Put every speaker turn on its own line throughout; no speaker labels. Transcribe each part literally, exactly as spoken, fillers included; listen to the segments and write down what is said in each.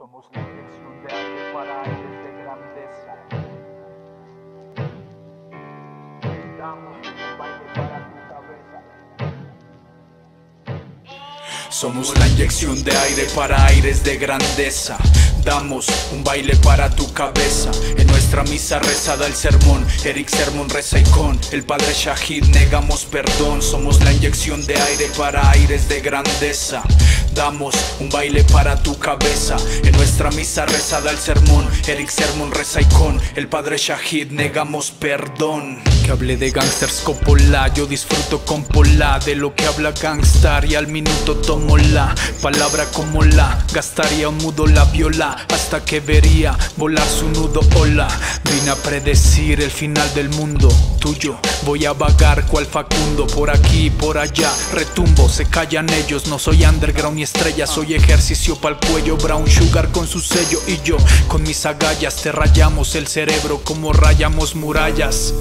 Somos la inyección de aire para aires de grandeza. Damos un baile para tu cabeza.
Somos la inyección de aire para aires de grandeza. Damos un baile para tu cabeza. En nuestra misa rezada el sermón, Eric Sermon reza y con el padre Shahid negamos perdón. Somos la inyección de aire para aires de grandeza. Damos un baile para tu cabeza. En nuestra misa rezada el sermón, Eric Sermon reza y con el padre Shahid negamos perdón. Que hable de gangsters Coppola, yo disfruto con Pola de lo que habla gangstar y al minuto tomo la palabra como la gastaría un mudo la viola hasta que vería volar su nudo. Hola, vine a predecir el final del mundo tuyo. Voy a vagar cual Facundo por aquí y por allá. Retumbo, se callan ellos. No soy underground ni estrella, soy ejercicio pa'l cuello. Brown Sugar con su sello y yo con mis agallas te rayamos el cerebro como rayamos murallas.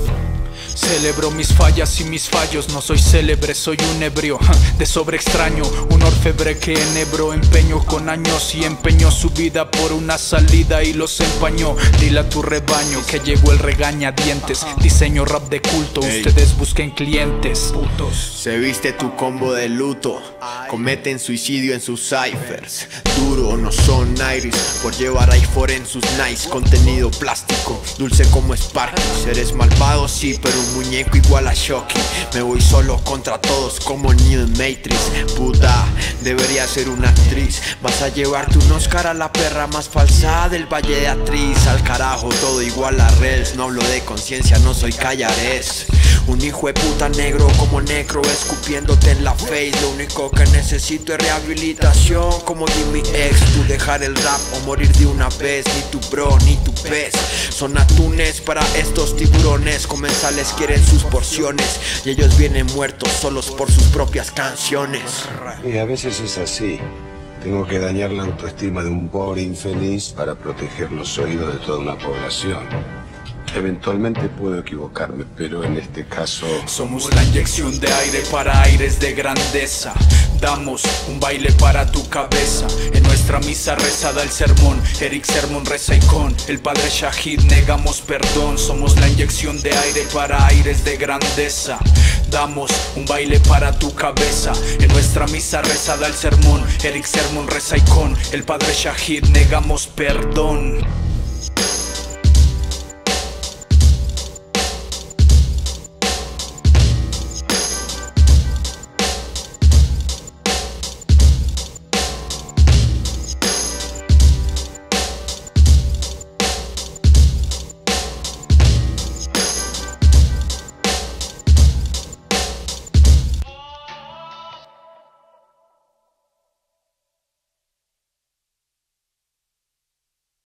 Celebro mis fallas y mis fallos, no soy célebre, soy un ebrio de sobre extraño, un orfebre que enhebró empeño con años y empeñó su vida por una salida y los empañó. Dile a tu rebaño que llegó el regañadientes, diseño rap de culto,
Ey.
Ustedes busquen clientes, putos.
Se viste tu combo de luto, cometen suicidio en sus ciphers. Duro no son iris por llevar iPhone en sus nice. Contenido plástico, dulce como Sparky. Eres malvado sí, pero un muñeco igual a Shocky. Me voy solo contra todos como Neo Matrix. Puta, debería ser una actriz. Vas a llevarte un Oscar a la perra más falsa del Valle de Atriz. Al carajo, todo igual a Rels. No hablo de conciencia, no soy Callares. Un hijo de puta negro como Necro escupiéndote en la face. Lo único que necesito es rehabilitación como Jimmy X. Tú dejar el rap o morir de una vez. Ni tu bro ni tu pez son atunes para estos tiburones. Comensales quieren sus porciones y ellos vienen muertos solos por sus propias canciones.
Y a veces es así. Tengo que dañar la autoestima de un pobre infeliz para proteger los oídos de toda una población. Eventualmente puedo equivocarme, pero en este caso...
Somos la inyección de aire para aires de grandeza. Damos un baile para tu cabeza. En nuestra misa rezada el sermón, Eric Sermon reza y con el padre Shahid negamos perdón. Somos la inyección de aire para aires de grandeza. Damos un baile para tu cabeza. En nuestra misa rezada el sermón, Eric Sermon reza y con el padre Shahid negamos perdón.